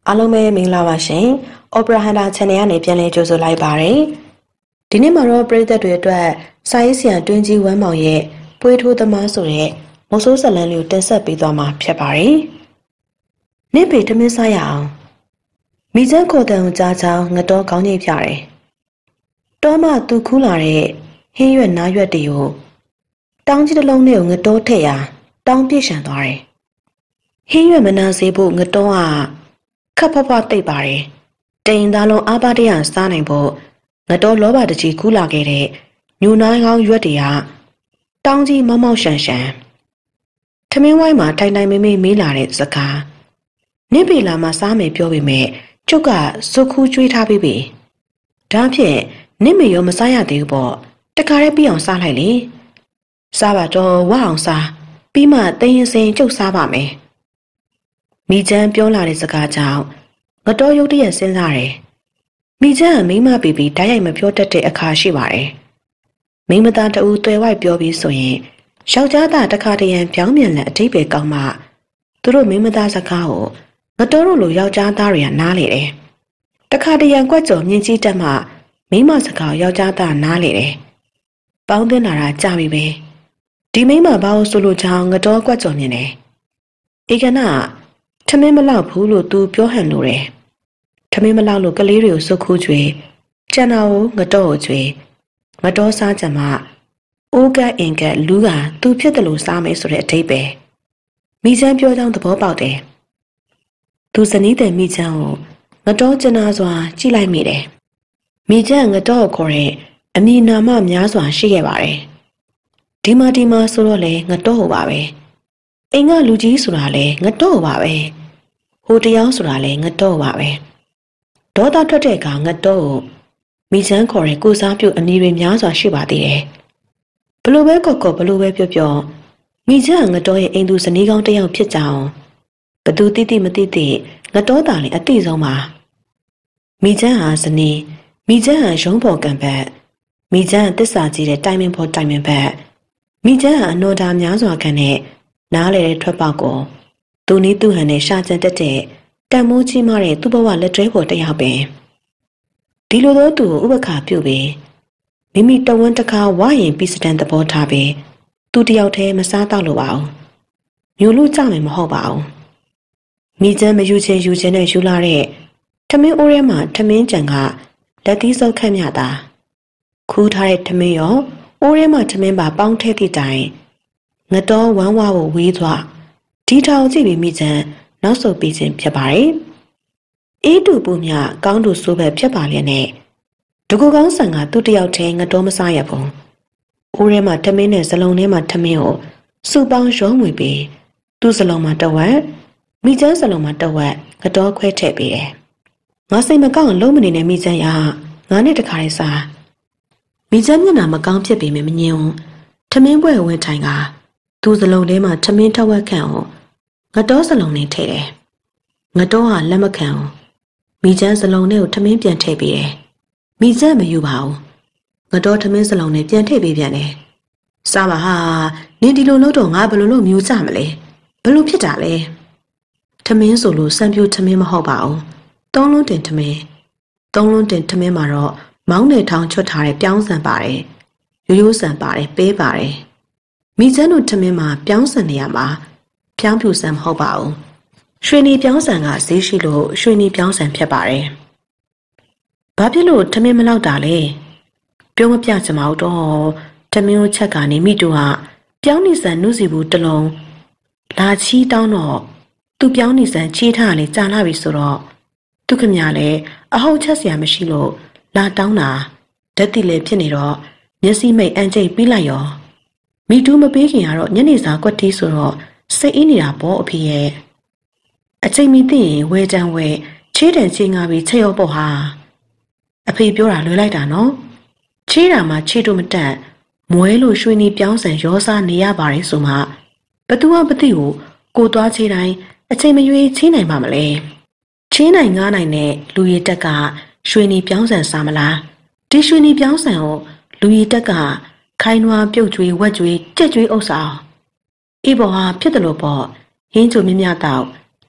အားလုံးပဲမင်္ဂလာပါရှင်။ Opera Hunter Channel ကနေပြန်လည်ကြိုဆိုလိုက်ပါရစေ။ဒီနေ့မှာတော့ပရိသတ်တွေအတွက်စာရေးဆရာတွင်းကြီးဝမ်းမောင်ရဲ့ပွေးထိုးသမားဆိုတဲ့မဆိုးဇာတ်လမ်းလေးကိုတင်ဆက်ပေးသွားမှာဖြစ်ပါတယ်။နေ့ပေထမင်းစားရအောင်။မိချမ်းခေါ်တဲ့ကြားချောင်းငတော်ကောင်းကြီးပြတယ်။တောမှသူခူးလာတဲ့ဟင်းရွက်နားရွက်တွေကိုတောင်းကြီးတစ်လုံးနဲ့ကိုငတော်ထည့်ရာတောင်းပြည့်ရှံသွားတယ်။ဟင်းရွက်မနာစေဖို့ငတော်ကခပ်ဖဖတိတ်ပါတယ်။တိန်သားလုံးအားပါတရစားနိုင်ဖို့ငတော်လောဘတကြီးခူးလာခဲ့တဲ့ညူနိုင်းကောင်းရွက်တွေကတောင်းကြီးမောက်မောက်ရှန်ရှန်ထမင်းဝိုင်းမှာထိုင်ထိုင်မေးမေးမေးလာတဲ့စကားနင့်ပေလာမှာစားမယ်ပြောပေမဲ့ကျုပ်ကစုခူးကျွေးထားပြီးပြီ။ဒါဖြင့်နင့်မေရောမစားရသေးဘူးပေါ့။တခါတည်းပြီးအောင်စားလိုက်လေ။စားပါတော့ဝအောင်စားပြီးမှသိရင်စိန်ကျုပ်စားပါမယ်။မိချမ်းပြောလာတဲ့စကားကြောင့်ငတော်ရုတ်တရက်စဉ်းစားတယ်။မိချမ်းကမိမပီပီဓာတ်ရိုက်မပြောတတ်တဲ့အခါရှိပါတယ်။မိမသားတူသွဲဝိုက်ပြောပြီးဆိုရင်ယောက်ျားသားတခါတရံပြောင်းပြန်လက်အတိတ်ပဲကောင်းမှသူတို့မိမသားစကားကိုငတော်တို့လိုယောက်ျားသားတွေကနားလေတယ်။တခါတရံကွက်ကြော်မြင့်ကြီးတက်မှမိမစကားယောက်ျားသားနားလေတယ်။ပေါင်းတင်လာတာကြာပြီပဲ။ဒီမိမဘာလို့ဆိုလို့ချောင်းငတော်ကွက်ကြော်မြင်တယ်။ဧကနာထမင်းမလောက်ဘူးလို့သူပြောဟန်လို့တယ်။ထမင်းမလောက်လို့ကလေးတွေကိုစုခူးကျွေးကျန်တာကိုငတော်ကိုကျွေးငတော်စားကြမှာအိုးကအင်ကလူကသူဖြစ်တယ်လို့စားမယ်ဆိုတဲ့အဓိပ္ပာယ်မိချမ်းပြောကြောင်းသဘောပေါက်တယ်။သူဇနီးတဲ့မိချမ်းကိုငတော်ကျနာစွာကြည့်လိုက်မိတယ်။မိချမ်းငတော်ကိုခေါ်တဲ့အမည်နာမများစွာရှိခဲ့ပါတယ်။ဒီမှာဆိုတော့လေငတော်ဟောပါပဲ။အိမ်ကလူကြီးဆိုတာလေငတော်ဟောပါပဲ။ဟိုတရားဆိုတာလေငတော်ဟောပါပဲ။ဒေါသထွက်တဲ့အခါငတော်ကိုမိချမ်းခေါ်တဲ့ကိုစားပြုအမည်တွေများစွာရှိပါသေးတယ်။ဘလို့ပဲကော့ဘလို့ပဲပြောမိချမ်းငတော်ရဲ့အိမ်သူဇနီးကောင်းတစ်ယောက်ဖြစ်ကြအောင်ဘသူတိမတိငတော်သားလည်းအတိဆုံးပါမိချမ်းဟာဇနီးမိချမ်းဟာရုံးပေါ်ကံဘက်မိချမ်းသစ္စာကြီးတဲ့တိုင်ပင်ဘက်မိချမ်းဟာအနော်တာများစွာခံတဲ့နားလေတဲ့ထွက်ပေါက်ကိုသူနည်းသူဟန်နဲ့ရှာကြံတတ်တဲ့တန်မိုးကြီးမားတဲ့သူ့ဘဝလက်တွဲပေါ်တစ်ယောက်ပင်ဒီလိုသောသူကိုဥပခါပြုပြီးမိမိတဝန်းတစ်ခါဝါရင်ပြီးစတန်သဘောထားပြီးသူတယောက်တည်းမစားတော့လို့ပါဘူးမျိုးလို့ကြမယ်မဟုတ်ပါဘူးမိချမ်းမယူချင်းနဲ့ယူလာတဲ့ထမင်းအိုးထဲမှာထမင်းကြံကလက်သီးစုပ်ခန့်မြတာခူးထားတဲ့ထမင်းရောအိုးထဲမှာထမင်းပါပေါင်းထည့်သည့်တိုင်ငတော်ဝမ်းဝါကိုဝေးသွားဒီထောင်ကြည့်ပြီးမိချမ်းနောက်ဆုတ်ပြီးခြင်းဖြစ်ပါတယ်အေးတူပူမြကောင်းတူဆိုးပဲဖြစ်ပါလျက်နဲ့တကူကောင်းဆန်ကသူ့တယောက်တည်းငတော်မစားရဘူးအိုးထဲမှာထမင်းနဲ့စလုံးထဲမှာထမင်းကိုစူပေါင်းရုံးဝင်ပြီးသူ့စလုံးမှာတဝက်မိချမ်းစလုံးမှာတဝက်ငတော်ခွဲထည့်ပေးတယ်ငါစိတ်မကောင်းလုံးမနေနဲ့မိချမ်းရငါနဲ့တခါလေးစားမိချမ်းမျက်နှာမကောင်းဖြစ်ပေမဲ့မငြင်းဘူးထမင်းပွဲဝင်ထိုင်ကသူ့စလုံးထဲမှာထမင်းထဝက်ခန့်ကိုငတော်စလုံးနဲ့ထည့်တယ်ငတော်ဟာလက်မခံဘူးမိချမ်းစလုံးနဲ့ကိုထမင်းပြန်ထည့်ပေးတယ်မိချမ်းမယူပါဘူးငတော်ထမင်းစလုံးနဲ့ပြန်ထည့်ပေးပြန်တယ်စားပါဟာနင်ဒီလိုလုပ်တော့ငါဘယ်လိုလုပ်မျိုးကြမလဲဘယ်လိုဖြစ်တာလဲထမင်းဆိုလို့စံပြိုထမင်းမဟုတ်ပါဘူးသုံးလုံးတင်ထမင်းမှာတော့မောင်းနဲ့ထောင်ချွတ်ထားတဲ့ပြောင်းဆန်ပါတယ်ရိုးဆန်ပါတယ်ပေးပါတယ်မိချမ်းတို့ထမင်းမှာပြောင်းဆန်နေရမှာဖြောင်းဖြူဆန်မဟုတ်ပါဘူးရွှေနီပြောင်းဆန်ကဈေးရှိလို့ရွှေနီပြောင်းဆန်ဖြစ်ပါတယ်ဘာဖြစ်လို့ထမင်းမလောက်တာလဲပြောမပြချင်ပါဘူးတော့ထမင်းကိုချက်ကနေမိတူဟာပြောင်းနေဆန်နှုတ်စီဘူးတစ်လုံးလာချီးတောင်းတော့သူပြောင်းနေဆန်ချီးထားလေကြာလာပြီဆိုတော့သူခမရလည်းအဟုတ်ချက်စရာမရှိလို့လာတောင်းတာဓာတ်တိလည်းဖြစ်နေတော့မျက်စိမိတ်အန်ကျိတ်ပြီးလိုက်ရောမိတူမပေးခင်ကတော့ညနေစာကွက်တီးဆိုတော့စိတ်အေးနေတာပေါ့အဖေရဲ့အချိန်မီသိရင်ဝဲတန်းဝဲချေးတန်ချေးငါပြီးချက်ရောပေါ့ဟာအဖေပြောတာလွယ်လိုက်တာနော်ချေးတာမှချေးတို့မတက်မွဲလို့ရွှေနီပြောင်းဆန်ရောစားနေရပါတယ်ဆိုမှဘသူမှမသိဘူးကိုသွားချေးတိုင်းအချိန်မရွေးချေးနိုင်ပါမလဲချေးနိုင်ငားနိုင်တဲ့လူရည်တက်ကရွှေနီပြောင်းဆန်စားမလားဒီရွှေနီပြောင်းဆန်ကိုလူရည်တက်ကခိုင်းနွားပြုတ်ကျွေးဝက်ကျွေးကြက်ကျွေးဥစ္စာအေးပေါ်ဟာဖြစ်တယ်လို့ပေါ့ဟင်းချိုမြမြတော့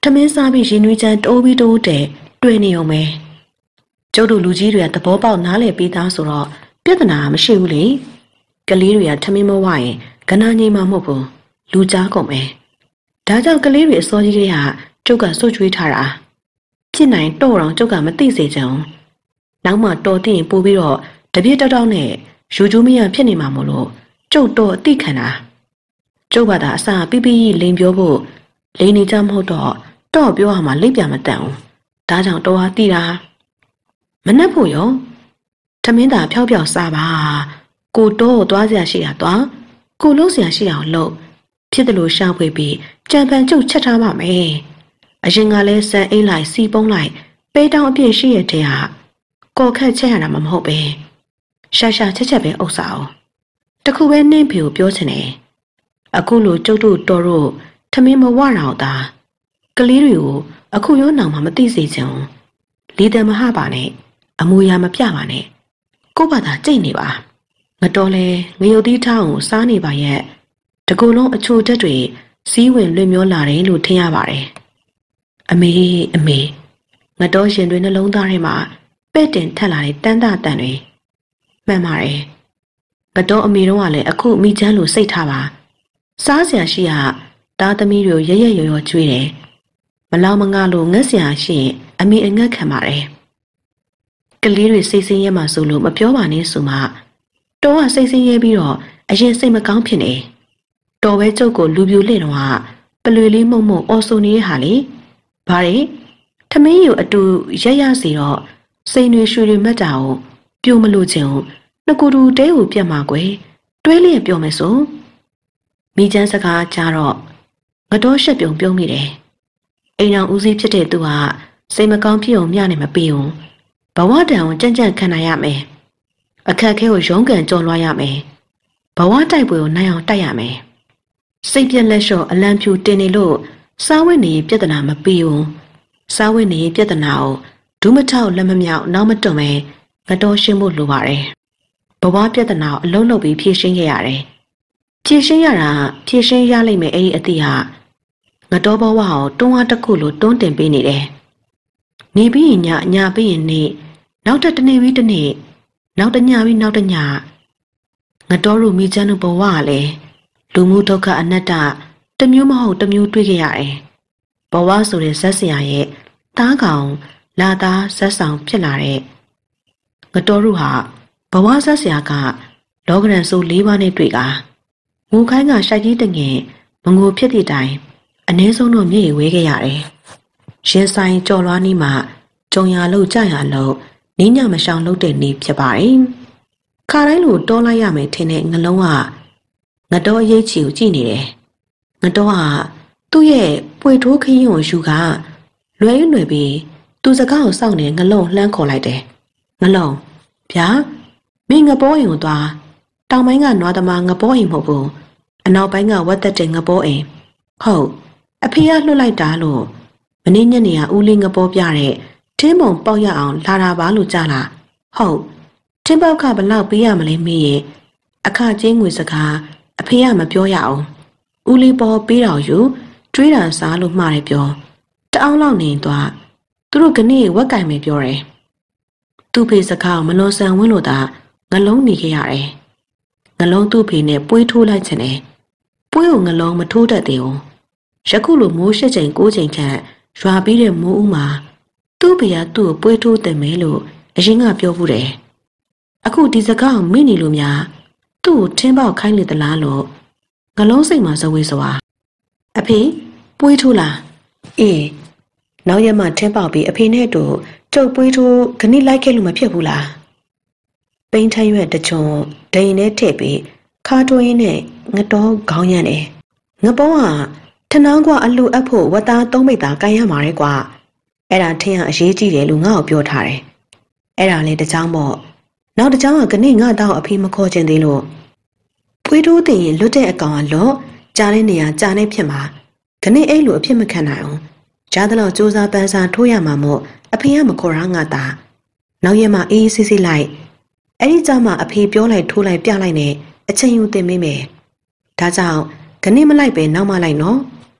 မင်းစားပြီးရင်နွေးချမ်းတိုးပြီးတိုးတဲ့တွေ့နေအောင်ပဲကျုပ်တို့လူကြီးတွေကသဘောပေါက်နားလည်ပြီးသားဆိုတော့ပြဿနာမရှိဘူးလေကလေးတွေကထမင်းမဝရင်ကနာငိမ်မှာမဟုတ်ဘူးလူကြားကုန်ပဲဒါကြောင့်ကလေးတွေအစောကြီးကလေးကကျုပ်ကစွတ်ချွေးထားတာဖြစ်နိုင်တော့တော့ကျုပ်ကမသိစေချင်ဘူးနောက်မှတော်သိရင်ပို့ပြီးတော့တပြည့်တောက်တောက်နဲ့ယူကျိုးမရဖြစ်နေမှာမို့လို့ကျုပ်တော့အသိခံတာကျုပ်ကသာအစာပြပြလိန်ပြောဖို့လိန်နေကြမဟုတ်တော့ပြောရမှာလိပ်ပြမတန်ဘူးဒါကြောင့်တော်ဟာသိတာမနှက်ဖို့ရောထမင်းသာဖျောက်ဖျောက်စားပါကိုတော့သွားစရာရှိတာသွားကိုလုံးစရာရှိအောင်လုပ်ဖြစ်တယ်လို့ရှာဖွေပြီးကြံပန်ကျုပ်ချက်ထားပါမယ်အရင်ကလည်းစံအိတ်လိုက်စီပုံးလိုက်ပေးတောင်းအပြည့်ရှိရတဲ့ဟာကော်ခတ်ချက်ရတာမဟုတ်ပဲရှာချက်ပဲဥစ္စာအောင်တခုပဲနင့်ဖေကိုပြောချင်တယ်အခုလိုကျုပ်တို့တော်တို့ထမင်းမဝတော့တာကလေးတွေကိုအခုရောနောင်မှမသိစေချင်ဘူးလီတယ်မဟပါနဲ့အမူအရာမပြပါနဲ့ကို့ဘာသာကြိတ်နေပါမတော်လဲငရုတ်သီးထောင်းကိုစားနေပါရဲ့တကူလုံးအချိုတက်တွေစီးဝင်လွင်မျောလာတယ်လို့ထင်ရပါတယ်အမေငတော်ရှင်တွေနှလုံးသားထဲမှာပဲ့တင်ထက်လာတဲ့တန်းတန်တွေမှန်ပါတယ်ငတော်အမေတို့ကလည်းအခုမိချမ်းလို့စိတ်ထားပါစားစရာရှိရသားသမီးတို့ရရွယ်ကျွေးတယ်မလောင်မငါလို့ငတ်စရာရှိရင်အမေအငတ်ခံပါတယ်ကလေးတွေစိတ်ဆင်းရဲမှဆိုလို့မပြောပါနဲ့ဆိုမှတော်ကစိတ်ဆင်းရဲပြီးတော့အရင်စိတ်မကောင်းဖြစ်နေတော်ပဲကျုပ်ကိုလူပြိုလှင့်တော့ပလွေလေးမှုံအော်ဆိုနေတဲ့ဟာလေဘာလဲထမင်းယူအတူရစီတော့စိန်တွေရွှေတွေမတ်တာကိုပြိုမလို့ချင်ဘူးနှစ်ကူတူတဲကိုပြတ်မှာကွယ်တွဲလျက်ပြောမယ်ဆိုမိချမ်းစကားကြားတော့ငတော်ရှက်ပြုံမိတယ်အိမ်အောင်ဦးစီးဖြစ်တဲ့သူကစိတ်မကောင်းဖြစ်အောင်မျှနေမပေးဘူးဘဝတန်ကိုကြံ့ခံနိုင်ရမယ်အခက်ခဲကိုရုန်းကန်ကြော်လွှားရမယ်ဘဝတိုက်ပွဲကိုနိုင်အောင်တိုက်ရမယ်စိတ်ပြက်လက်လျှော့အလံဖြူတင်နေလို့စားဝတ်နေပြဿနာမပြီးဘူးစားဝတ်နေပြဿနာကိုဒူးမထောက်လက်မမြောက်နောက်မတွန့်ပဲငတော်ရှင်းဖို့လိုပါတယ်ဘဝပြဿနာကိုအလုံးလုံးပြီးဖြေရှင်းခဲ့ရတယ်ဖြေရှင်းရတာဖြေရှင်းရလိမ့်မယ်အဲ့ဒီအသည့်ဟာငတော်ဘဝကိုတွန်းအားတစ်ခုလိုတွန်းတင်ပေးနေတယ်နေပြီးရင်ညပြီးရင်နေ့နောက်တစ်နေ့ပြီးတစ်နေ့နောက်တစ်ညပြီးနောက်တစ်ညငတော်တို့မိချမ်းတို့ဘဝကလည်းလူမှုဒုက္ခအနတ္တတစ်မျိုးမဟုတ်တစ်မျိုးတွေ့ခဲ့ရတယ်ဘဝဆိုတဲ့ဇက်စရာရဲ့သားကောင်လာသားဇက်ဆောင်ဖြစ်လာတဲ့ငတော်တို့ဟာဘဝဇက်စရာကလောကရန်ဆို၄ပါးနဲ့တွေ့တာငိုခိုင်းကရှိုက်ကြီးတငင်မငိုဖြစ်သည့်တိုင်အ ਨੇ ဆုံးတော့မြေဝဲခဲ့ရတယ်ရင်ဆိုင်ကြော်လွားနီးမှကြုံရလို့ကြရလို့နင်းညမရှောင်လို့တဲ့နေဖြစ်ပါတယ်ခါတိုင်းလိုတောလိုက်ရမယ်ထင်တဲ့ငလုံးကငတော်အရေးချီကိုကြည့်နေတယ်ငတော်ကသူ့ရဲ့ပွေထိုးခရင်ကိုယူကလွယ်ရွယ်ပြီးသူစကားကိုစောင့်နေငလုံးလှမ်းခေါ်လိုက်တယ်ငလုံးဗျာမင်းငပေါ်အိမ်ကိုသွားတောင်ပိုင်းကနွားသမားငပေါ်အိမ်မဟုတ်ဘူးအနောက်ပိုင်းကဝတ်သက်တဲ့ငပေါ်အိမ်ဟုတ်အဖေကလွှတ်လိုက်တာလို့မင်းညနေကဦးလေးငပေါ်ပြတဲ့ထင်းပုံပေါက်ရအောင်လာတာပါလို့ကြားလားဟုတ်ထင်းပေါက်ကဘလောက်ပေးရမလဲမေးရင်အခချင်းငွေစကားအဖေကမပြောရအောင်ဦးလေးပေါ်ပေးတော်ယူတွေးတာစားလို့မှားတယ်ပြောတအောင်လောက်နေသွားသူတို့ကနေ့ဝက်ကင်မယ်ပြောတယ်သူ့ဖေစကားမလွန်ဆန်ဝင်းလို့သာငလုံးနေခဲ့ရတယ်ငလုံးသူ့ဖေနဲ့ပွေးထိုးလိုက်ချင်တယ်ပွေးကိုငလုံးမထိုးတတ်သေးဘူးယခုလိုမိုး၈ချိန်၉ချိန်ခန့်ရွာပြီးတဲ့မိုးဦးမှာသူ့ဖေကသူ့ကိုပွေးထိုးတယ်မဲလို့အရင်ကပြောဘူးတယ်အခုဒီစကားကိုမိနေလို့များသူ့ကိုထင်းပေါက်ခိုင်းလေသလားလို့ငလုံးစိတ်မှာဇဝေစွာအဖေပွေးထိုးလားအေးနောက်ရက်မှထင်းပေါက်ပြီးအဖေနဲ့တို့ကျုပ်ပွေးထိုးခဏလိုက်ခဲ့လို့မဖြစ်ဘူးလားပိန်းထရွက်တချုံဒိန်နဲ့ထည့်ပြီးခါတွင်းနဲ့ငတော်ခေါင်းရမ်းတယ်ငပေါင်းကထနောင်းကအလူအပ်ဖို့ဝတ်သားသုံးမိသားကန်ရမှာရဲကွာအဲ့ဒါထင်းကအရေးကြီးတယ်လို့ငါ့ကိုပြောထားတယ်အဲ့ဒါလည်းတကြောင်ပေါ့နောက်တကြောင်ကနေ့ငါတောင်းအဖေမခေါ်ချင်သေးလို့ဖွေးထိုးတင်ရင်လွတ်တဲ့အကောင်ကလော့ကြားတဲ့နေရာကြားနေဖြစ်မှာခနေ့အဲ့လိုအဖြစ်မခံနိုင်အောင်ကြားသလောက်စူးစမ်းပန်းစားထိုးရမှာမို့အဖေကမခေါ်ရငါသားနောက်ရက်မှအေးဆေးဆေးလိုက်အဲ့ဒီကြောင့်မှအဖေပြောလိုက်ထိုးလိုက်ပြလိုက်နဲ့အချိန်ယူတင်မိမယ်ဒါကြောင့်ခနေ့မလိုက်ပဲနောက်မှလိုက်နော်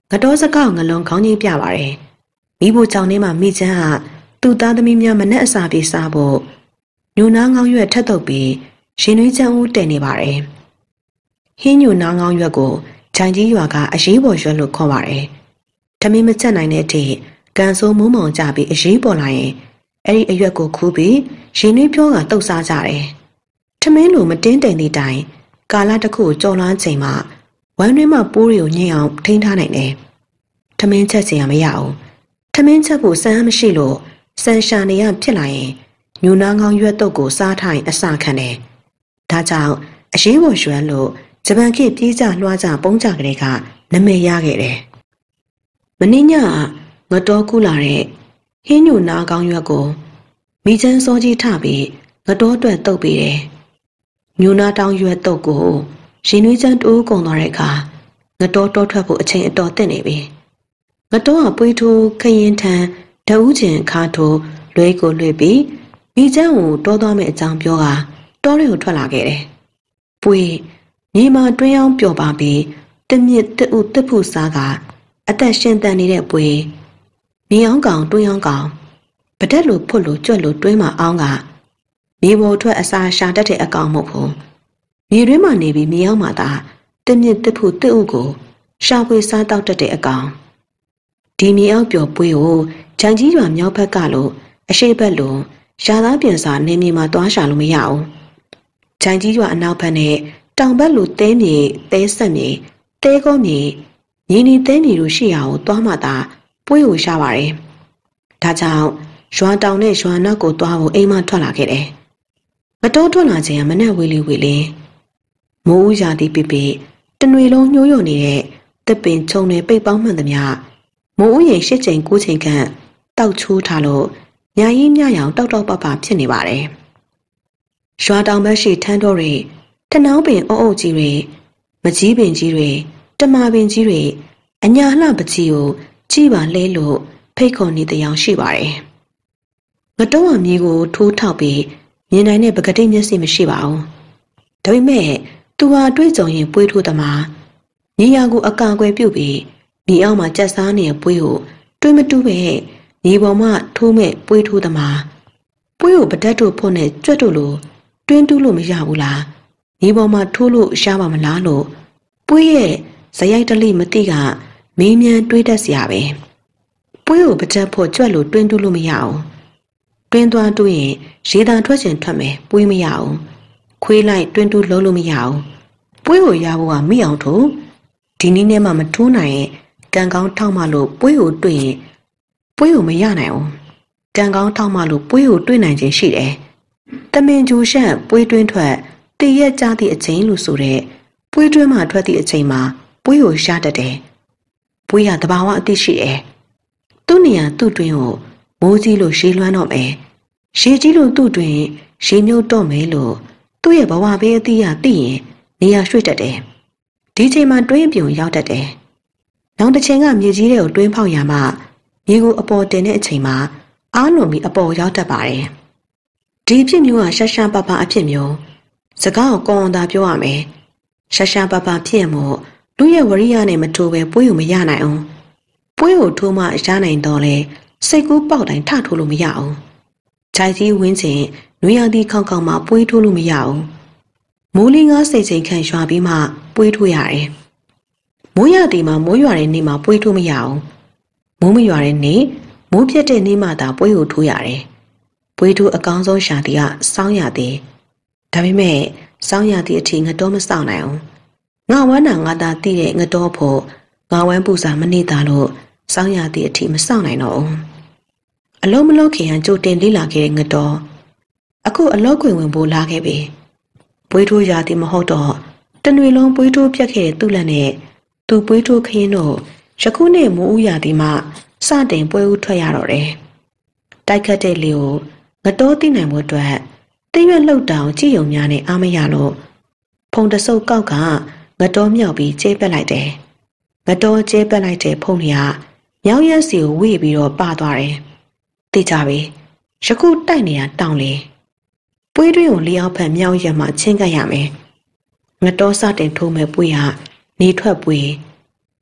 တော်စကောက်ငလုံးခေါင်းကြီးပြပါတယ်မိဖို့ကြောင့်နေမှမိချမ်းဟာသူ့သားသမီးများမနဲ့အစာပြေစားဖို့ညူနာငောင်းရွက်ထက်ထုတ်ပြီးရှင်နွေးချမ်းဦးတည်နေပါတယ်ဟင်းညူနာငောင်းရွက်ကိုခြံကြီးရွာကအရေးပေါ်ရွက်လို့ခေါ်ပါတယ်ထမင်းမချက်နိုင်တဲ့အထိကန်ဆိုးမုံမောင်ကြပြီးအရေးပေါ်လာရင်အဲ့ဒီအရွက်ကိုခူးပြီးရှင်နွေးပြောကတုတ်စားကြတယ်ထမင်းလိုမတင်းတိမ်သည့်တိုင်ကာလတစ်ခုကြော်လွှမ်းချိန်မှာဝမ်းတွင်းမှာပိုးတွေကိုညှိအောင်ထိန်းထားနိုင်တယ်ထမင်းချက်စရာမရဘူးထမင်းချက်ဖို့စမ်းမရှိလို့စံရှာနေရဖြစ်လာရင်ညူနာငောင်းရွက်တုတ်ကိုစားထိုင်အစာခံတယ်ဒါကြောင့်အရေးပေါ်ရွက်လို့ဂျပန်ခေတ်ပြေးကြလွှားကြပုံးကြကလေးကနမိတ်ရခဲ့တယ်မင်းညငတော်ကူလာတဲ့ဟင်းညူနာကောင်းရွက်ကိုမိချမ်းစောကြီးထပြီးငတော်အတွက်တုတ်ပေးတယ်ညူနာတောင်ရွက်တုတ်ကိုရှင်နွေးချမ်းတိုးကုန်သွားတဲ့အခါငတော်တောထွက်ဖို့အချိန်အတော်တင့်နေပြီငတော်ကပွေးထိုးခရင်ထန်တအူးချင်ခါထိုးလွဲကိုလွှဲပြီးမိချမ်းကိုတောသွားမယ့်အကြောင်းပြောကတောတွေကိုထွက်လာခဲ့တယ်ပွေးမြေမှာတွင်းအောင်ပျော်ပါပြီးတမြစ်တအူးတစ်ဖူစားကအသက်ရှင်တန်နေတဲ့ပွေးမြေအောင်ကောင်တွင်းအောင်ကောင်ပတက်လိုဖွတ်လိုကြွက်လိုတွင်းမှာအောင်ကမြေပေါ်ထွက်အစာရှာတတ်တဲ့အကောင်မဟုတ်ဘူးမြေတွင်းမှာနေပြီးမြေအောင်မှာသာတမြစ်တစ်ဖူတစ်အုပ်ကိုရှာဖွေစားတောက်တတ်တဲ့အကောင်ဒီမြေအောင်ပျော်ပွေးကိုခြံကြီးရွာမြောက်ဘက်ကလို့အရှိတ်ဘက်လို့ရှားသားပြင်စာနေမြေမှာတွားရှာလို့မရဘူးခြံကြီးရွာအနောက်ဘက်နဲ့တောင်ဘက်လိုတဲမြေတဲဆက်မြေတဲကောမြေရင်းနီတဲမြေတို့ရှိရာကိုတွားမှသာပွေးကိုရှာပါတယ်ဒါကြောင့်ရွာတောင်နဲ့ရွာနောက်ကိုတွားဖို့အိမ်မထွက်လာခဲ့တယ်မတော်ထွက်လာခြင်းကမနဲ့ဝေလီမိုးဦးရာသီပြပြတနွေလုံးညှိုးညွတ်နေတဲ့တစ်ပင်ချုံတွေပိတ်ပေါင်းမှန်သမျှမိုးဦးရင်၈ချိန်9ချိန်ခန့်တောက်ချိုးထားလို့ညာရင်ညရောင်တောက်တောက်ပပဖြစ်နေပါတယ်ရွာတောင်ဘက်ရှိထန်းတော်တွေထနောင်းပင်အုပ်အုပ်ကြီးတွေမကြီးပင်ကြီးတွေတမာပင်ကြီးတွေအညာလှပကြီးကိုကြည်ပါလဲလို့ဖိတ်ခေါ်နေတဲ့ရောင်ရှိပါတယ်ငတုံးအမြေကိုထိုးထောက်ပြီးမြင်နိုင်တဲ့ပကတိမျက်စိမရှိပါဘူးဒါပေမဲ့သူဟာတွေ့ကြုံရင်ပွေးထိုးသမားညီယာကိုအကာအကွယ်ပြုတ်ပြီးညီအောင်မှာကြက်စားနေတဲ့ပွေးကိုတွေးမတူးပဲညီပေါ်မှာထိုးမဲ့ပွေးထိုးသမားပွေးကိုပဒတ်တို့ဖို့နဲ့ကြွက်တို့လိုတွင်းတူးလို့မရဘူးလားညီပေါ်မှာထိုးလို့ရှားပါမလားလို့ပွေးရဲ့ဇယိုက်တလိမသိကမင်းမြန်တွေးတတ်စရာပဲပွေးကိုပဒတ်ဖို့ကြွက်လို့တွင်းတူးလို့မရအောင်တွင်းသွားတူးရင်ရေတံထွက်ချင်ထွက်မယ်ပွေးမရအောင်ခွေးလိုက်တွင်းတူးလုံးလို့မရအောင်ပွေးကိုရဖို့ကမိအောင်ထိုးဒီနည်းနဲ့မှမထိုးနိုင်ရင်ကံကောင်းထောက်မှလို့ပွေးကိုတွေ့ရင်ပွေးကိုမရနိုင်အောင်ကံကောင်းထောက်မှလို့ပွေးကိုတွေ့နိုင်ခြင်းရှိတယ်တမင်ဂျူရှန့်ပွေးတွင်းထွက်တည့်ရက်ကြသည့်အချိန်လို့ဆိုတဲ့ပွေးတွင်းမှထွက်သည့်အချိန်မှာပွေးကိုရှားတတ်တယ်ပွေးကတဘာဝအသိရှိတယ်သူ့နေရာသူ့တွင်းကိုမိုးကြီးလို့ရှေးလွှမ်းတော့မယ်ရှေးကြီးလို့သူ့တွင်းရှေးမြုပ်တော့မယ်လို့သူ့ရဲ့ဘဝဘေးအသိရသိရင်နေရာရွှေ့တတ်တယ်ဒီချိန်မှာတွင်းပြုံရောက်တတ်တယ်နောက်တစ်ချိန်ကမြေကြီးတွေကိုတွင်းဖောက်ရမှမြေကိုအပေါ်တင်တဲ့အချိန်မှာအားလုံးပြီးအပေါ်ရောက်တတ်ပါတယ်ဒီအဖြစ်မျိုးကရှာရှာပပအဖြစ်မျိုးစကားကိုကောင်းအောင်သာပြောရမယ်ရှာရှာပပဖြစ်မို့လူရဲ့ဝရိယနဲ့မထိုးပဲပွေးကိုမရနိုင်အောင်ပွေးကိုထိုးမှရနိုင်တော့လေစိတ်ကူးပေါက်တိုင်းထထိုးလို့မရအောင်ခြိုက်ကြီးဝင်းချင်းနွေရာသီခေါခေါမှပွေးထိုးလို့မရအောင်မိုးလင်းကားစိတ်ချိန်ခန့်ရွာပြီးမှပွေးထိုးရတယ်မိုးရာသီမှာမိုးရွာတဲ့နေ့မှာပွေးထိုးမရအောင်မိုးမရွာတဲ့နေ့မိုးပြတ်တဲ့နေ့မှသာပွေးကိုထိုးရတယ်ပွေးထိုးအကောင်းဆုံးရှာသည်ကစောင်းရသည်ဒါပေမဲ့စောင်းရသည်အထိငတော်မစောင့်နိုင်အောင်ငါဝမ်းနာငါသာသိတဲ့ငတော်ဖို့ငါဝမ်းပူစာမနေတာလို့စောင်းရသည်အထိမစောင့်နိုင်တော့ဘူးအလုံးမလုံးခင်ဟန်ကြိုတင်လေးလာခဲ့တဲ့ငတော်အခုအလော့ခွင်ဝင်ဖို့လာခဲ့ပြီပွေးထိုးရသည်မဟုတ်တော့တနွေလုံးပွေးထိုးပြတ်ခဲ့တဲ့သူ့လက်နဲ့သူပွေးထိုးခင်းတို့ယခုနေ့မိုးဦးရသည်မှစတင်ပွဲဦးထွက်ရတော့တယ်တိုက်ခတ်တဲ့လေကိုငတော်သိနိုင်မှုအတွက်တိရွက်လှုပ်တောင်ကြည်ယုံများနဲ့အားမရလို့ဖုံတဆုပ်ကောက်ကငတော်မြောက်ပြီးကျဲပက်လိုက်တယ်ငတော်ကျဲပက်လိုက်တဲ့ဖုံလျာမြောက်ရက်စီကိုဝေ့ပြီးတော့ပါသွားတယ်သိကြပြီယခုတိုက်နေတာတောင်လေပွေးတွင်းကိုလျောက်ဖက်မြောက်ရက်မှချင်းကပ်ရမယ်ငတော်စတင်ထိုးမဲ့ပွေးဟာနေထွက်ပွေး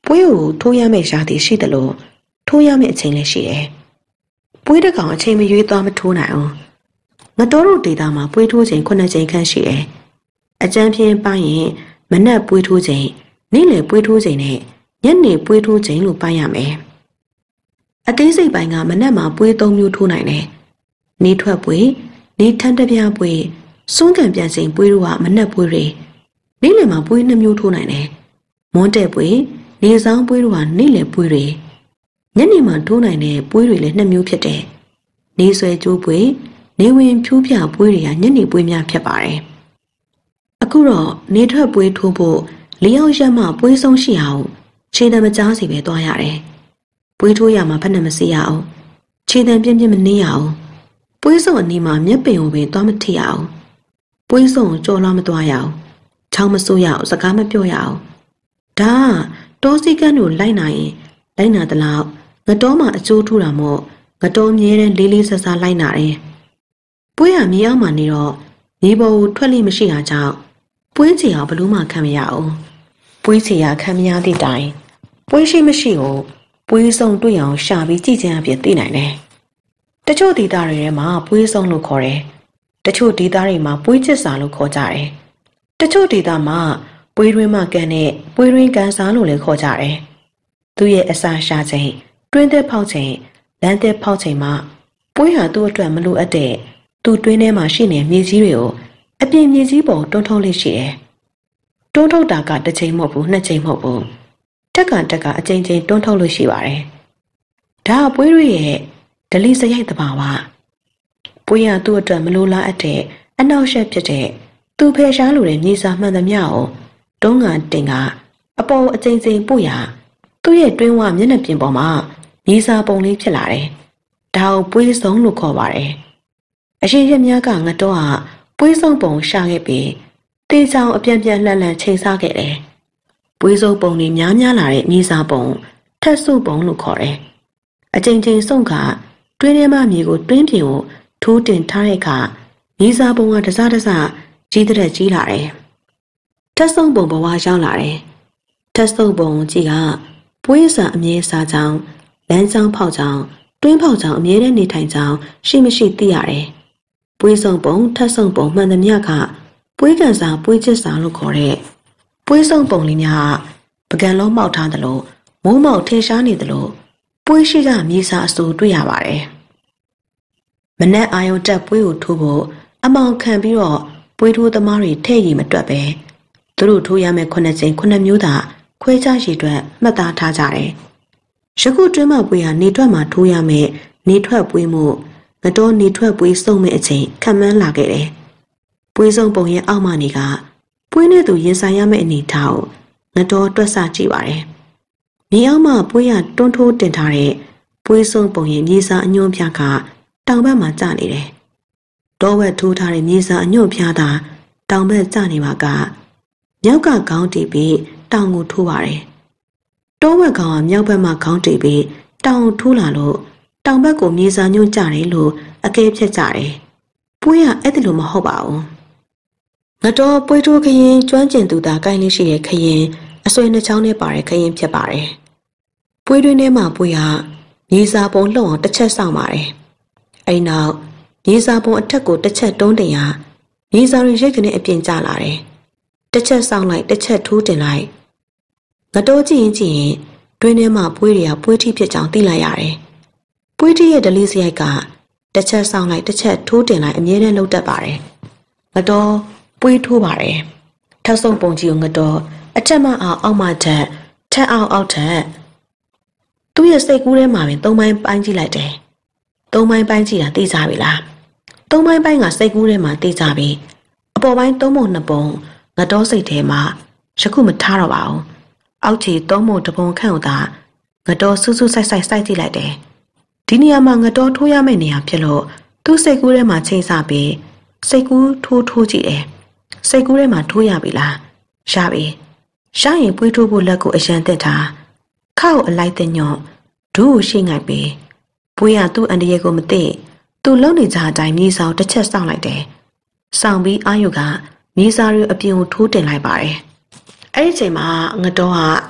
ပွေးကိုထိုးရမယ့်ရှားသည်ရှိတယ်လို့ထိုးရမယ့်အချိန်လည်းရှိတယ်ပွေးတစ်ကောင်အချိန်မရွေးသွားမထိုးနိုင်အောင်ငတော်တို့ဒေတာမှာပွေးထိုးချိန်9ချိန်ခန့်ရှိတယ်အကြမ်းဖျင်းပိုင်းရင်မနက်ပွေးထိုးချိန်နေ့လယ်ပွေးထိုးချိန်နဲ့ညနေပွေးထိုးချိန်လို့ပိုင်းရမယ်အသေးစိတ်ပိုင်းကမနက်မှာပွေး3မျိုးထိုးနိုင်တယ်နေထွက်ပွေးနေထန်းတပြားပွေးစွန်းကန်ပြန်ချိန်ပွေးတို့ကမနက်ပွေးတွေနေ့လယ်မှာပွေး2မျိုးထိုးနိုင်တယ်မွန်းတဲ့ပွေးနေဆောင်ပွေးတို့ကနေ့လယ်ပွေးတွေညနေမှာထိုးနိုင်တဲ့ပွေးတွေလည်း2မျိုးဖြစ်တယ်နေဆွဲကျိုးပွေးနေဝင်ဖြူးပြပွေးတွေကညနေပွေးများဖြစ်ပါတယ်အခုတော့နေထွက်ပွေးထိုးဖို့၄ယောက်ရက်မှပွေးဆုံးရှိအောင်ခြေတံမကြားစီပဲသွားရတယ်ပွေးထိုးရမှာဖက်နဲ့မစီရအောင်ခြေတံပြင်းပြင်းမနေရအောင်ပွေးစုံအနီးမှာမျက်ပင်ကိုပဲသွားမထိရအောင်ပွေးစုံကြော်လာမသွားရအောင်ချောင်းမဆိုးရအောင်စကားမပြောရအောင်ဒါတောစီကန်းတို့လိုက်နိုင်ရင်လိုက်နာတလောက်ငတော်မှအကျိုးထူတာမို့ငတော်မြဲတဲ့လေးလေးဆဆလိုက်နာတယ်ပွေးရမြေအောင်မှနေတော့မြေပေါ်ကိုထွက်လိမရှိတာကြောင့်ပွေးချီအောင်ဘလို့မှခံမရအောင်ပွေးချီရခံမရသည့်တိုင်ပွေးရှိမရှိကိုပွေးစုံတွေ့အောင်ရှာပြီးကြည့်ချင်အဖြစ်သိနိုင်တယ်တချို့ဒေသတွေထဲမှာပွေးစုံလို့ခေါ်တယ်တချို့ဒေသတွေမှာပွေးချစ်စာလို့ခေါ်ကြတယ်တချို့ဒေသမှာပွေးရင်းမကန်နဲ့ပွေးရင်းကန်စားလို့လည်းခေါ်ကြတယ်သူရဲ့အစာရှာချိန်တွင်းသက်ဖောက်ချိန်လမ်းသက်ဖောက်ချိန်မှာပွေးဟာသူ့အတွက်မလိုအပ်တဲ့သူ့တွင်းထဲမှာရှိနေမြေကြီးတွေကိုအပြင်မြေကြီးပေါ်တွန်းထုတ်လေးရှိတယ်တွန်းထုတ်တာကတစ်ချိန်မဟုတ်ဘူး2ချိန်မဟုတ်ဘူးတက်ကအချိန်ချင်းတွန်းထုတ်လို့ရှိပါတယ်ဒါပွေးရရဲ့ဒလီစရိုက်တဘာဝပွေးရသူ့အတွက်မလိုလားအပ်တဲ့အနောက်ရှက်ဖြစ်တဲ့သူဖယ်ရှားလိုတဲ့မြေစာမှန်သမျှကိုတွန်းကန်တင်ကအပေါ်အချိန်ချင်းပို့ရသူ့ရဲ့တွင်းဝမျက်နှာပြင်ပေါ်မှာမြေစာပုံလေးဖြစ်လာတယ်ဒါကိုပွေးစုံလို့ခေါ်ပါတယ်အရှိရများကငတော့ကပွေးစုံပုံရှာခဲ့ပြီးတေးချောင်အပြန်လှန်ချိန်စားခဲ့တယ်ပွေးစုံပုံတွေများလာတဲ့မြေစာပုံထက်စုပုံလို့ခေါ်တယ်အချိန်ချင်းစုံကတွင်းထဲမှာမြေကိုတွင်းပြင်ကိုထိုးတင်ထားတဲ့အခါမြေစာပုံကတစကြီးတဲ့ကြီးလာတယ်ထက်စုံပုံဘဝရောက်လာတယ်ထက်စုံပုံကြီးကပွေးစာအမြဲစားကြောင်းလမ်းကြောင်းဖောက်ကြောင်းတွင်းဖောက်ကြောင်းအမြဲတမ်းနေထိုင်ကြောင်းရှိမရှိသိရတယ်ပွေးစုံပုံထက်စုံပုံမှန်သမျှကပွေးကန်စာပွေးချစ်စာလို့ခေါ်တဲ့ပွေးစုံပုံလေးများပကံလုံးမှောက်ထားသလိုမိုးမောက်ထင်ရှားနေသလိုပွေးရှိကမြေစာအစိုးတွေ့ရပါတယ်မနက်အာယုံတက်ပွေးကိုထိုးဖို့အမောင်ခံပြီးတော့ပွေးထိုးသမားတွေထဲ့ရည်မတွက်ပဲသူတို့ထိုးရမယ့်9ချိန်9မျိုးသာခွဲခြားရည်အတွက်မှတ်သားထားကြတယ်ယခုတွင်းမှာပွေးဟာနေထွက်မှာထိုးရမယ့်နေထွက်ပွေးမှုငတော်နေထွက်ပွေးစုံမဲ့အချိန်ခံမှန်းလာခဲ့တယ်ပွေးစုံပုံရဲ့အောက်မှနေကပွေးနဲ့သူရင်ဆိုင်ရမယ့်အနေထားကိုငတော်တွက်ဆကြည့်ပါတယ်မြေအောက်မှပွေးရတွန်းထိုးတင်ထားတဲ့ပွေးစုံပုံရဲ့မြေစာအညွန့်ပြကတောင်ဘက်မှာကျနေတယ်တောဝက်ထိုးထားတဲ့မြေစာအညွန့်ပြတာတောင်ဘက်ကျနေပါကမြောက်ကခေါင်းတီးပြီးတောင်ကိုထိုးပါတယ်တောဝက်ကောင်ကမြောက်ဘက်မှာခေါင်းတီးပြီးတောင်ကိုထိုးလာလို့တောင်ဘက်ကိုမြေစာညွန့်ကျတယ်လို့အကဲဖြတ်ကြတယ်ပွေးရအဲ့ဒီလိုမဟုတ်ပါဘူးငတော်ပွေးထိုးခရင်ကျွမ်းကျင်သူသာကိုင်းလေးရှိတဲ့ခရင်အဆွေနှချောင်းနဲ့ပါတဲ့ခရင်ဖြစ်ပါတယ်ပွေးတွင်းထဲမှာပွေးဟာမြေစာပုံလှုပ်အောင်တစ်ချက်ဆောင်းပါတယ်အဲ့နောက်မြေစာပုံအထက်ကိုတစ်ချက်တွန်းတင်ရမြေစာတွေရိတ်ကနေအပြင်ကျလာတယ်တစ်ချက်ဆောင်းလိုက်တစ်ချက်ထိုးတင်လိုက်ငတော်ကြည့်ရင်တွင်းထဲမှာပွေးတွေကပွေးထိဖြစ်ကြောင်းသိလိုက်ရတယ်ပွေးထိရဲ့ဒလီစရိုက်ကတစ်ချက်ဆောင်းလိုက်တစ်ချက်ထိုးတင်လိုက်အမြဲတမ်းလှုပ်တတ်ပါတယ်ငတော်ပွေးထိုးပါတယ်ထပ်ဆုံးပုံကြီးကိုငတော်အထက်မှအောက်မှထက်အောက်ထက်သူ့ရဲ့စိတ်ကူးထဲမှာပင်၃ပိုင်းပိုင်းကြည့်လိုက်တယ်၃ပိုင်းပိုင်းကြည့်တာသိကြပြီလား၃ပိုင်းပိုင်းကစိတ်ကူးထဲမှာသိကြပြီအပေါ်ပိုင်း၃ပုံ၂ပုံငတော်စိတ်ထဲမှာယခုမထားတော့ပါဘူးအောက်ခြေ၃ပုံ၁ပုံခန့်ကိုသာငတော်စူးစူးဆိုင်စိုက်ကြည့်လိုက်တယ်ဒီနေရာမှာငတော်ထိုးရမယ့်နေရာဖြစ်လို့သူ့စိတ်ကူးထဲမှာချိန်ဆပြီးစိတ်ကူးထိုးကြည့်တယ်စိတ်ကူးထဲမှာထိုးရပြီလားရပြီရရင်ပွေးထိုးဖို့လက်ကိုအရန်တက်ထားခါကိုအလိုက်တဲ့ညော့ဒူးကိုရှိငိုက်ပြီးပွေးရသူ့အန်တရေကိုမသိသူ့လုံနေကြအတိုင်းမြေစာကိုတစ်ချက်စောင့်လိုက်တယ်စောင့်ပြီးအာယုကမြေစာတွေအပြင်ကိုထိုးတင်လိုက်ပါတယ်အဲ့ဒီချိန်မှာငတော်က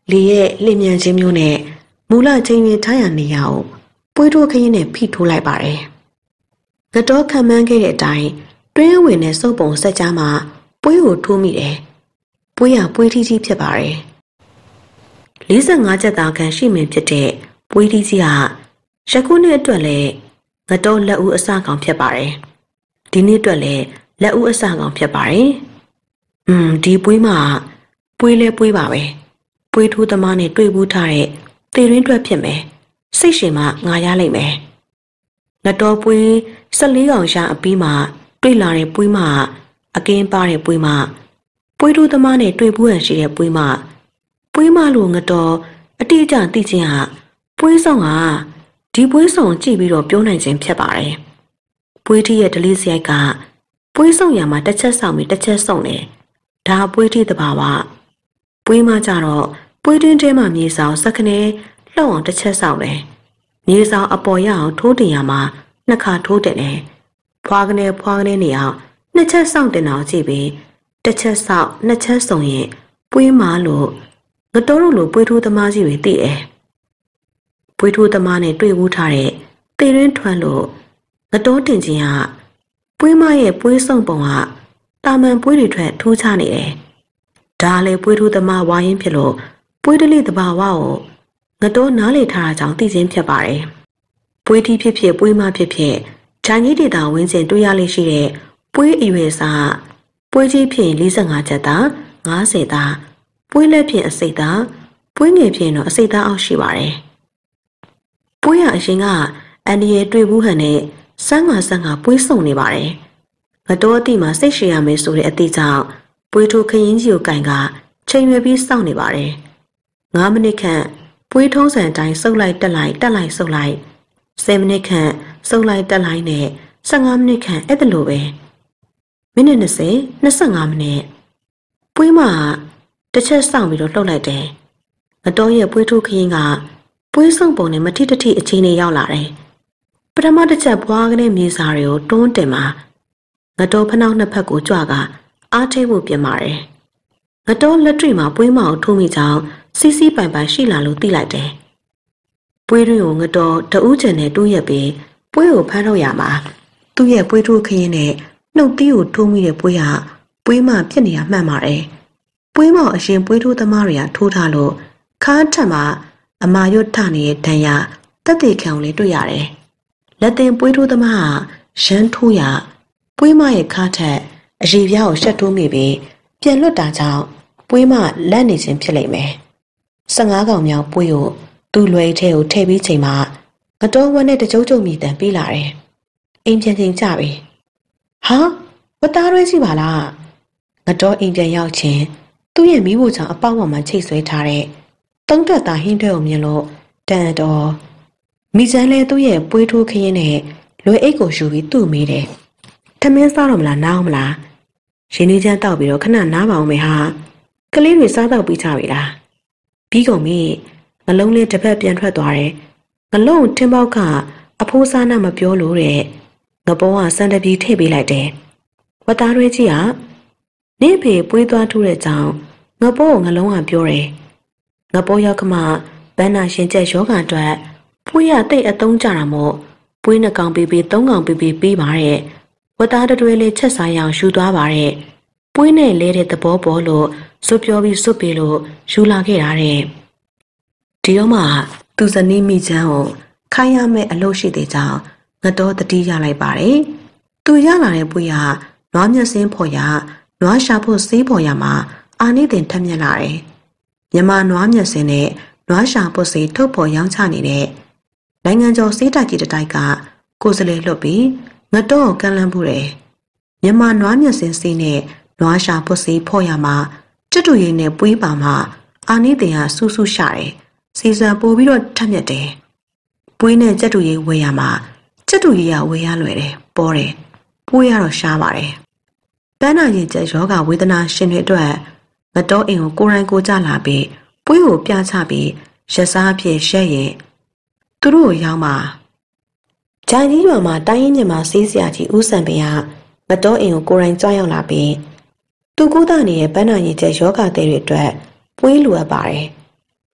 လေရဲ့လင်းမြန်ခြင်းမျိုးနဲ့မူလချင်းရင်ထားရနေရအောင်ပွေးထိုးခရင်နဲ့ဖိထိုးလိုက်ပါတယ်။ငတော်ခံမှန်းခဲ့တဲ့အတိုင်းတွင်းဝင်နဲ့စုပ်ပုံဆက်ကြားမှာပွေးကိုထိုးမိတယ်။ပွေးရပွေးထီးကြီးဖြစ်ပါတယ်။45ချက်သားခန့်ရှိမှဖြစ်တဲ့ပွေးထီးကြီးကယခုနှစ်အတွက်လည်းငတော်လက်ဦးအစကောင်ဖြစ်ပါတယ်။ဒီနှစ်အတွက်လည်းလက်ဦးအစကောင်ဖြစ်ပါတယ်။ဒီပွေးမှာပွေးလဲပွေးပါပဲ။ပွေးထိုးသမားနဲ့တွေ့ဘူးထားတဲ့သေရင်းတွက်ဖြစ်မယ်။စိတ်ရှင်မှငါရလိုက်မယ်။ငတော်ပွေး14ကောင်ရအပြီးမှတွေ့လာတဲ့ပွေးမအကင်းပါတဲ့ပွေးမပွေးထိုးသမားနဲ့တွေ့ဘူးရရှိတဲ့ပွေးမလို့ငတော်အတိအကျသိခြင်းဟာပွေးဆောင်ကဒီပွေးဆောင်ကြည့်ပြီးတော့ပြောနိုင်ခြင်းဖြစ်ပါတယ်။ပွေးထီရဲ့ဒလေးစရိုက်ကပွေးဆောင်ရမှာတစ်ချက်ဆောင်ပြီးတစ်ချက်ဆောင်တယ်။ဒါပွေးထီတဘာဝပွေးမကြတော့ပွေးတွင်းထဲမှာမြေဆောင်စက္ကနဲလှုပ်အောင်တစ်ချက်ဆောင်တယ်။မြေဆောင်အပေါ်ရအောင်ထိုးတင်ရမှာနှစ်ခါထိုးတင်တယ်။ဖွာကနေနေအောင်နှစ်ချက်ဆောင်တင်အောင်ကြည့်ပြီးတစ်ချက်ဆောင်နှစ်ချက်ဆောင်ရင်ပွေးမလို့ငတော်တို့လိုပွေးထိုးသမားကြီးတွေသိတယ်။ပွေးထိုးသမားနဲ့တွေ့ဘူးထားတဲ့သေရင်းထွန်းလို့ငတော်တင်ခြင်းကပွေးမရဲ့ပွေးဆောင်ပုံကတာမန်ပွေးတွေထွက်ထိုးချနေတယ်။ဒါလည်းပွေးထိုးသမားဝါရင်ဖြစ်လို့ပွေးတလိတဘာဝကိုငတော်နားလေထားတာကြောင့်သိခြင်းဖြစ်ပါတယ်။ပွေးထီးဖြစ်ဖြစ်ပွေးမဖြစ်ဖြစ်ဂျန်ကြီးဒေတာဝင်းကျင်တွေ့ရလိမ့်ရှိတဲ့ပွေးအရွယ်စားပွေးကြီးဖြစ်45ချက်သား50သားပွေးလက်ဖြစ်အစိတ်သားပွေးငယ်ဖြစ်တော့အစိတ်သားအောက်ရှိပါတယ်။ပွေးရအရင်ကအန်ဒီရဲ့တွေ့ဘူးဟန်နဲ့ဆန်းငါပွေးဆုံနေပါတယ်။ငတော်အတိမှာစိတ်ရှည်ရမယ်ဆိုတဲ့အတိကြောင့်ပွေးထိုးခရင်ကြီးကိုကင်ကချိန်ရွယ်ပြီးစောင့်နေပါတယ်။9မိနစ်ခန့်ပွေးထုံးစံတိုင်းစုပ်လိုက်တက်လိုက်စုပ်လိုက်10မိနစ်ခန့်စုပ်လိုက်တက်လိုက်နဲ့15မိနစ်ခန့်အဲ့ဒါလိုပဲမိနစ်20 25မိနစ်ပွေးမတစ်ချက်စောင့်ပြီးတော့လှုပ်လိုက်တယ်။ငတော်ရဲ့ပွေးထိုးခရင်ကပွေးဆုံပုံနဲ့မထိတထိအချင်းနဲ့ရောက်လာတယ်။ပထမတစ်ချက်ဘွားကနေမြေစာတွေကိုတွန်းတင်မှာငတော်ဖနှောက်နှစ်ဖက်ကိုကြွကအားထိဖို့ပြင်ပါတယ်။ငတော်လက်တွေ့မှာပွေးမအောင်ထိုးမိကြောင်းစီစီပိုင်ပိုင်ရှိလာလို့သိလိုက်တယ်။ပွေးတွင်ကိုငတော်တဦးကျန်နဲ့တူးရက်ပြီးပွေးကိုဖမ်းထုတ်ရမှာသူ့ရဲ့ပွေးထိုးခရင်နဲ့နှုတ်သီးကိုထိုးမိတဲ့ပွေးဟာပွေးမဖြစ်နေတာမှန်ပါတယ်။ပွေးမောင်အရင်ပွေးထိုးသမားတွေကထိုးထားလို့ခါးထက်မှာအမာရွတ်ထနေတဲ့ဒဏ်ရာတက်တေခံကိုလည်းတွေ့ရတယ်။လက်တင်ပွေးထိုးသမားဟာရမ်းထိုးရပွေးမရဲ့ခါးထက်အရေပြားကိုရှက်ထိုးမိပြီးပြန်လွတ်တာကြောင့်ပွေးမလက်နေခြင်းဖြစ်လိမ့်မယ်။15ကောင်မြောက်ပွေးကိုသူ့လွယ်ထဲကိုထည့်ပြီးချိန်မှာငတော်ဝက်နဲ့တကြုံကြုံမြည်တမ်းပြီးလာတယ်။အိမ်ပြန်ချိန်ကြပြီ။ဟာဝတ်သားရွေးစီပါလား။ငတော်အိမ်ပြန်ရောက်ချင်းသူ့ရဲ့မိဖို့ချောင်အပေါက်ပေါ်မှာချိတ်ဆွဲထားတဲ့တုံးတက်သားဟင်းတွေကိုမြင်လို့တန်တော်မိချမ်းလဲသူ့ရဲ့ပွေးထိုးခရင်နဲ့လွယ်အိတ်ကိုယူပြီးသူ့မေးတယ်။ထမင်းစားတော့မလားနားအောင်မလား။ရင်းနှီးချမ်းတောက်ပြီးတော့ခဏနားပါအောင်မေဟာ။ကလေးတွေစားတော့ပြီးကြပြီလား။ပြီးကုန်ပြီငလုံးလေးတစ်ဖက်ပြန်ထွက်သွားတယ်။ငလုံးထင်းပေါက်ကအဖိုးစားနာမပြောလို့တဲ့ငပေါ်ကစံတပီထည့်ပေးလိုက်တယ်။ဝတ်သားရွေးကြီးကနေဖေပွေးသွားထိုးတဲ့ကြောင့်ငပေါ်ကိုငလုံးကပြောတယ်။ငပေါ်ရောက်ကမှဘန်းနာရှင်ကျက်ယောဂအတွက်ပွေးရတိတ်အသုံးကြတာမို့ပွေး2ကောင်ပေး3ကောင်ပေးပါတဲ့ဝတ်သားတွဲလေးချက်စားရအောင်ယူသွားပါတဲ့ပွေးနဲ့လဲတဲ့သဘောပေါ်လို့စွတ်ပြောပြီးစွတ်ပေးလို့ယူလာခဲ့တာတဲ့ဒီတော့မှသူဇနီးမိချမ်းကိုခိုင်းရမယ့်အလုပ်ရှိတဲ့ကြောင့်ငတော်တတိရလိုက်ပါတယ်သူရလာတဲ့ပွေးကနွားမျက်စင်းဖော်ရနွားရှာဖို့စေးဖော်ရမှာအာနိသင်ထက်မြက်လာတယ်မြမနွားမျက်စင်းနဲ့နွားရှာဖို့စေးထုတ်ဖော်ရောင်းချနေတဲ့နိုင်ငံကျော်စေးတိုက်ကြီးတိုက်ကကိုယ်စလဲလွတ်ပြီးငတော်ကိုကန့်လန့်မှုတယ်မြမနွားမျက်စင်းစေးနဲ့နွားရှာဖို့စေးဖော်ရမှာကျွတ်တူရည်နဲ့ပွေးပါမှာအာနိသင်ကဆူဆူရှာတယ်စီစံပို့ပြီးတော့ထက်မြက်တယ်ပွေးနဲ့ကြက်တူရည်ဝယ်ရမှာကြက်တူရည်ကဝယ်ရလွယ်တယ်ပေါ်တယ်ပွေးရတော့ရှားပါတယ်ပန်းနာရင်ကျက်ယောဂဝေဒနာရှင်တွေအတွက်ငတော်အိမ်ကိုကိုယ်တိုင်ကိုကြလာပြီးပွေးကိုပြချပြီးရက်စားအဖြစ်ရှက်ရင်သူတို့ကိုရောက်မှာဂျိုင်ကြီးရွာမှာတိုင်းရင်းညမှာဆေးစရာကြီးဦးစံပင်ကငတော်အိမ်ကိုကိုယ်တိုင်ကြွရောက်လာပြီးသူကူးတာနေတဲ့ပန်းနာရင်ကျက်ယောဂတဲ့တွေအတွက်ပွေးလိုအပ်ပါတယ်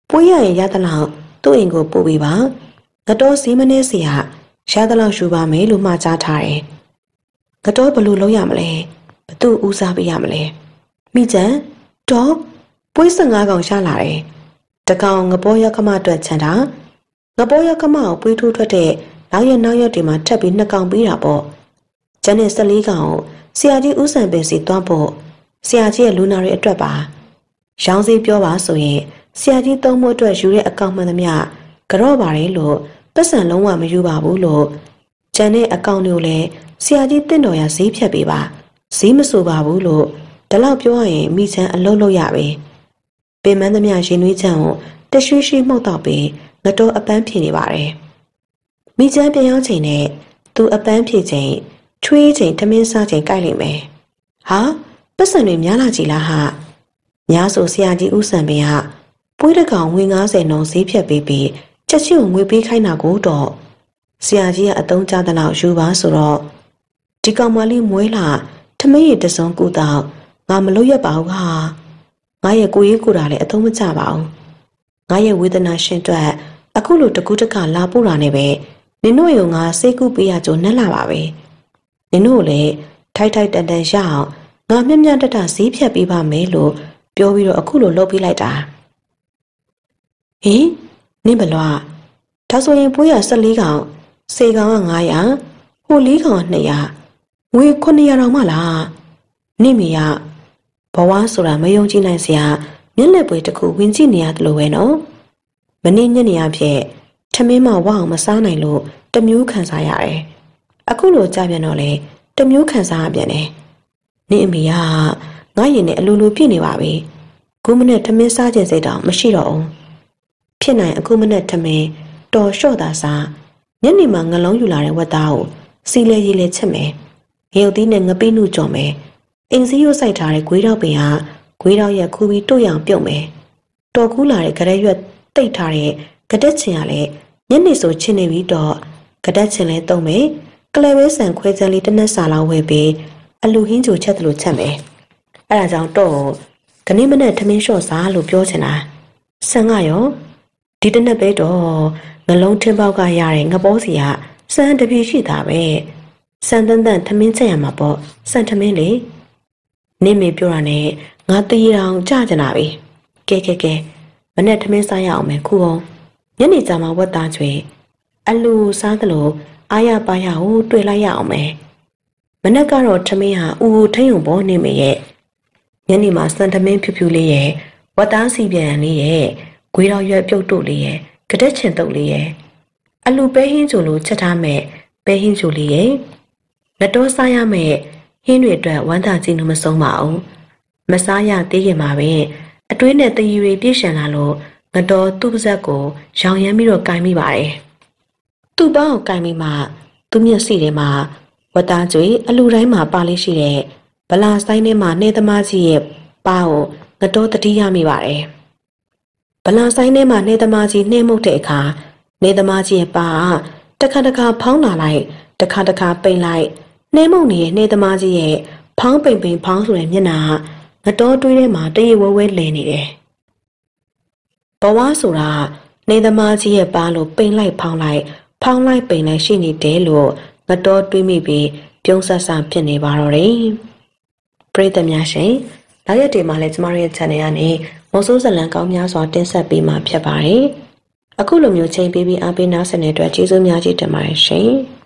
ပွေးရရင်ရသလောက်သူ့အိမ်ကိုပို့ပေးပါငတော်စီးမနေစီဟာရသလောက်ယူပါမယ်လို့မှာကြားထားတယ်ငတော်ဘယ်လိုလုပ်ရမလဲဘသူ့ဦးစားပေးရမလဲမိချန်တော့ပွေး15ကောင်ရှာလာတယ်တကောင်ငပေါ်ရောက်ခမအတွက်ချန်တာငပေါ်ရောက်ခမကိုပွေးထိုးထွက်တဲ့နောက်ရက်တွေမှာထပ်ပြီး2ကောင်ပေးတာပေါ့ကျန်တဲ့14ကောင်ဆရာကြီးဦးစံပင်စီတွားဖို့ဆရာကြီးရဲ့လူနာတွေအတွက်ပါရောင်းစီပြောပါဆိုရင်ဆရာကြီးသုံးဖို့အတွက်ယူတဲ့အကောင့်မှန်သမျှကြော့ပါတယ်လို့ပတ်စံလုံးဝမယူပါဘူးလို့ကျန်တဲ့အကောင့်တွေကိုလည်းဆရာကြီးတင့်တော်ရဈေးဖြတ်ပေးပါဈေးမဆိုပါဘူးလို့ဒီလောက်ပြောရရင်မိချမ်းအလုံးလို့ရပြီပင်မန်းသမျှရင်နွေးချမ်းကိုတရွှေ့ရွှေ့မှုတ်တော့ပြီးငတော်အပန်းဖြေနေပါတယ်မိချမ်းပြန်ရောက်ချိန်နဲ့သူအပန်းဖြေချိန်ချွေးချိန်ထမင်းစားချိန်ကြိုက်လိမ့်မယ်ဟာပတ်စံတွေများလာကြည်လားဟာညာဆိုဆရာကြီးဦးစံပင်ကပွေးတကောင်ငွေ90နှုန်းဈေးဖြတ်ပေးပြီးချက်ချင်းကိုငွေပေးခိုင်းတာကိုတော့ဆရာကြီးကအတုံးချတဲ့လောက်ယူပါဆိုတော့ဒီကောင်မလေးမွေးလာထမင်းရတစုံကူတော့ငါမလို့ရပါဘူးဟာငါရဲ့ကိုရေးကိုတာလည်းအသုံးမချပါဘူးငါရဲ့ဝေဒနာရှင်အတွက်အခုလိုတကူးတကလာပို့တာနဲ့ပဲနင်တို့ရုံငါစိတ်ကူးပေးရကြုံနဲ့လာပါပဲနင်တို့လည်းထိုက်တန်ရအောင်ငါမျက်တဈေးဖြတ်ပေးပါမယ်လို့ပြောပြီးတော့အခုလိုလုပ်ပေးလိုက်တာဟင်နင်ဘလွားဒါဆိုရင်ပွေးရ14ကောင်10ကောင်က900ဟို4ကောင်က200ငွေ900တောင်မှလားနင့်မိရဘဝဆိုတာမယုံကြည်နိုင်စရာမျက်လက်ပွေတစ်ခုဝင်ကြည့်နေရတယ်လို့ပဲနော်မနေ့ညနေအဖြစ်ထမင်းမဝအောင်မစားနိုင်လို့တမျိုးခံစားရတယ်အခုလိုကြပြန်တော့လေတမျိုးခံစားရပြန်တယ်နင့်အမေကငါရင်နဲ့အလိုလိုပြည့်နေပါပြီခုမနဲ့ထမင်းစားခြင်းစိတ်တော့မရှိတော့ဘူးဖြစ်နိုင်အခုမနဲ့ထမင်းတော်လျှော့တာစားညနေမှာငလုံးယူလာတဲ့ဝက်သားကိုစီလဲရေးလဲချက်မယ်ရေုပ်သီးနဲ့ငပိနုကြော်မယ်အင်စည်းရိုးစိုက်ထားတဲ့ဂွေးတော့ပင်ဟာဂွေးတော့ရက်ခူပြီးတို့ရောင်ပြုတ်မယ်တော်ကူးလာတဲ့ကြရက်ရွက်တိတ်ထားတဲ့ကတက်ချင်ကလည်းညနေဆိုချင်းနေပြီးတော့ကတက်ချင်လဲတုံးမယ်ကလဲပဲဆန်ခွဲချမ်းလေးတစ်နက်စာလောက်ဝယ်ပြီးအလူဟင်းချိုချက်တယ်လို့ချက်မယ်အဲ့ဒါကြောင့်တော့ခဏမနဲ့ထမင်းလျှော့စားလို့ပြောချင်တာဆန်ကရောဒီတစ်နက်ပဲတော့ငလုံးထင်းပေါက်ကရတဲ့ငပေါ်စီကစံတပြေရှိတာပဲစံတန်ထမင်းချက်ရမှာပေါ့စံထမင်းလေနင့်မေပြောတာနဲ့ငါတည်အောင်ကြကြနာပြီကဲမနဲ့ထမင်းစားရအောင်မယ်ခုအောင်ညနေကြမှာဝက်သားချွေအလူစားသလိုအားရပါရကိုတွေ့လိုက်ရအောင်မယ်မနဲ့ကတော့ထမင်းဟာဦးထိန်ုံပေါ်နေမေရဲ့ညနေမှာစံထမင်းဖြူလေးရဲ့ဝက်သားစီပြန်လေးရဲ့ဂွေးတော်ရွက်ပြုတ်တို့လေးရဲ့ကတက်ချင်တုပ်လေးရဲ့အလူပဲဟင်းချိုလိုချက်ထားမဲ့ပဲဟင်းချိုလေးရဲ့လက်တော်စားရမဲ့ဟင်းတွေအတွက်ဝမ်းသာခြင်းလို့မဆုံးပါဘူးမစားရသေးခင်မှာပဲအတွင်းနဲ့တရီတွေပြည့်ရှံလာလို့ငတော်သူ့ပါဇက်ကိုရောင်ရမ်းပြီးတော့ကင်မိပါတယ်သူ့ပေါင်းကိုကင်မိမှသူ့မျက်စိထဲမှာဝတ်သားကျွေအလူတိုင်းမှာပါလေးရှိတဲ့ဗလာဆိုင်ထဲမှာနေသမားကြီးရဲ့ပါကိုငတော်တတိယမိပါတယ်ဗလာဆိုင်ထဲမှာနေသမားကြီးနှိမ့်မှုတ်တဲ့အခါနေသမားကြီးရဲ့ပါတခါဖောင်းလာလိုက်တခါပိန်လိုက်နှိမ့်မှုတ်နေတဲ့နေသမားကြီးရဲ့ဖောင်းပိန်ဖောင်းဆိုတဲ့မျက်နှာငတော်တွေးထဲမှာတရေဝဲလဲနေတယ်ဘဝဆိုတာနေသမားကြီးရဲ့ပါလို့ပိန်လိုက်ဖောင်းလိုက်ပိန်လိုက်ရှိနေတယ်လို့ငတော်တွေးမိပြီးပြုံးဆဆဖြစ်နေပါတော့တယ်ပရိသတ်များရှင်နောက်ရက်တွေမှာလည်းကျမတို့ရဲ့ channel ကနေမုံဆိုးဇလံကောင်းများစွာတင်ဆက်ပေးမှာဖြစ်ပါတယ်အခုလိုမျိုးချိန်ပေးပြီးအားပေးနားဆင်တဲ့အတွက်ကျေးဇူးများကြီးတင်ပါတယ်ရှင်